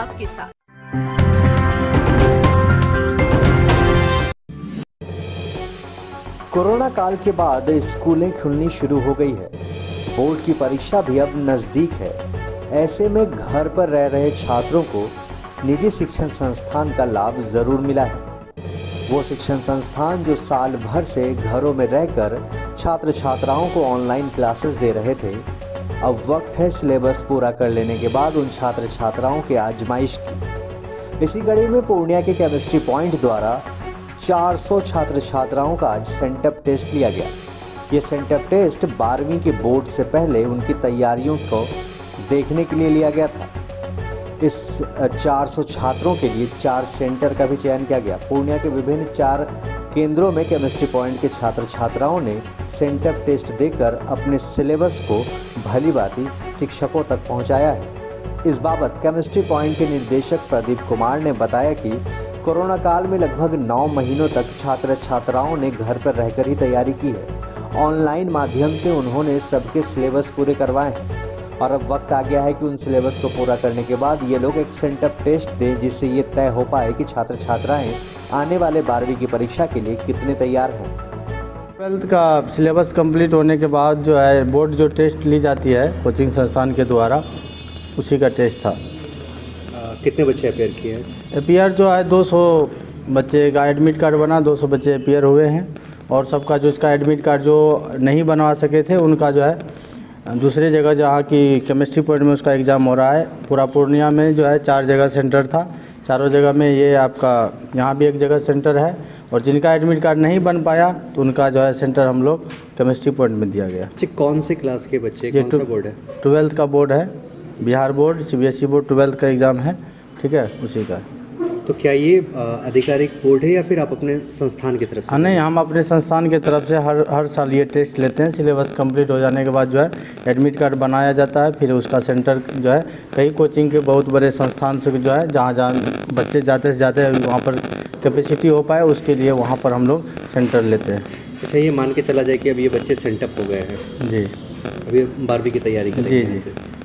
आपके साथ। कोरोना काल के बाद स्कूलें खुलनी शुरू हो गई है। बोर्ड की परीक्षा भी अब नज़दीक है। ऐसे में घर पर रह रहे छात्रों को निजी शिक्षण संस्थान का लाभ ज़रूर मिला है। वो शिक्षण संस्थान जो साल भर से घरों में रहकर छात्र छात्राओं को ऑनलाइन क्लासेस दे रहे थे, अब वक्त है सिलेबस पूरा कर लेने के बाद उन छात्र छात्राओं की आजमाइश की। इसी कड़ी में पूर्णिया के केमिस्ट्री पॉइंट द्वारा 400 छात्र छात्राओं का आज सेंटअप टेस्ट लिया गया। ये सेंटअप टेस्ट 12वीं के बोर्ड से पहले उनकी तैयारियों को देखने के लिए लिया गया था। इस 400 छात्रों के लिए 4 सेंटर का भी चयन किया गया। पूर्णिया के विभिन्न 4 केंद्रों में केमिस्ट्री पॉइंट के छात्र छात्राओं ने सेंटअप टेस्ट देकर अपने सिलेबस को भली भांति शिक्षकों तक पहुंचाया है। इस बाबत केमिस्ट्री पॉइंट के निदेशक प्रदीप कुमार ने बताया कि कोरोना काल में लगभग 9 महीनों तक छात्र छात्राओं ने घर पर रहकर ही तैयारी की है। ऑनलाइन माध्यम से उन्होंने सबके सिलेबस पूरे करवाए हैं और अब वक्त आ गया है कि उन सिलेबस को पूरा करने के बाद ये लोग एक सेंटअप टेस्ट दें, जिससे ये तय हो पाए कि छात्र छात्राएं आने वाले 12वीं की परीक्षा के लिए कितने तैयार हैं। 12th का सिलेबस कंप्लीट होने के बाद जो है बोर्ड जो टेस्ट ली जाती है कोचिंग संस्थान के द्वारा, उसी का टेस्ट था। कितने बच्चे अपेयर किए हैं? अपेयर जो है 200 बच्चे का एडमिट कार्ड बना, 200 बच्चे अपेयर हुए हैं और सबका जो इसका एडमिट कार्ड जो नहीं बनवा सके थे उनका जो है दूसरे जगह जहाँ की केमिस्ट्री पॉइंट में उसका एग्ज़ाम हो रहा है। पूरा पूर्णिया में जो है 4 जगह सेंटर था, चारों जगह में ये आपका यहाँ भी एक जगह सेंटर है और जिनका एडमिट कार्ड नहीं बन पाया तो उनका जो है सेंटर हम लोग केमिस्ट्री पॉइंट में दिया गया। अच्छा, कौन से क्लास के बच्चे, कौन सा बोर्ड है? 12th का बोर्ड है, Bihar board, CBSE board 12th का एग्ज़ाम है, ठीक है, उसी का। तो क्या ये आधिकारिक बोर्ड है या फिर आप अपने संस्थान की तरफ से? नहीं, हम अपने संस्थान की तरफ से हर साल ये टेस्ट लेते हैं। सिलेबस कंप्लीट हो जाने के बाद जो है एडमिट कार्ड बनाया जाता है, फिर उसका सेंटर जो है कई कोचिंग के बहुत बड़े संस्थान से जो है जहाँ बच्चे जाते से जाते हैं वहाँ पर कैपेसिटी हो पाए उसके लिए वहाँ पर हम लोग सेंटर लेते हैं। अच्छा, ये मान के चला जाए कि अब ये बच्चे सेंटअप हो गए हैं जी, अभी 12वीं की तैयारी करेंगे। जी।